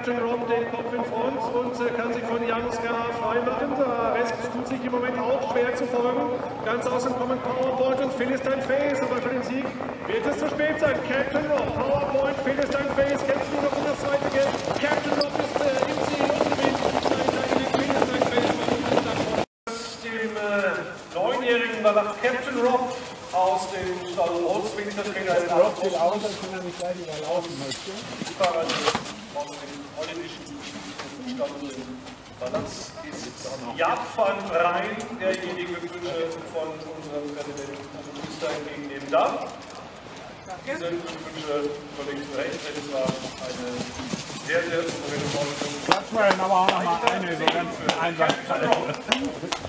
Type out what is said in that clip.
Captain Rob den Kopf in Front und kann sich von Januska freimachen. Der Rest tut sich im Moment auch schwer zu folgen. Ganz außen kommen PowerPoint und Philistine Face, aber für den Sieg wird es zu spät sein. Captain Rob, PowerPoint, Philistine Face kämpft nur noch um das zweite Geld. Captain Rob ist im Ziel und gewinnt. Philistine Face dem 9-jährigen Ballach Captain Rob aus dem Stall Holzwing Trainer ist Rob sieht aus, als wenn er mich gleich überlaufen möchte. Aus dem holländischen Stall Balance ist Jaap van Rijn, derjenige Wünsche von unserem Präsidenten Minister entgegennehmen darf. Diese Wünsche von links und rechts, das war eine sehr, sehr souveräne Vorstellung. Quatsch mal, aber auch noch mal eine so ganz Einsatz.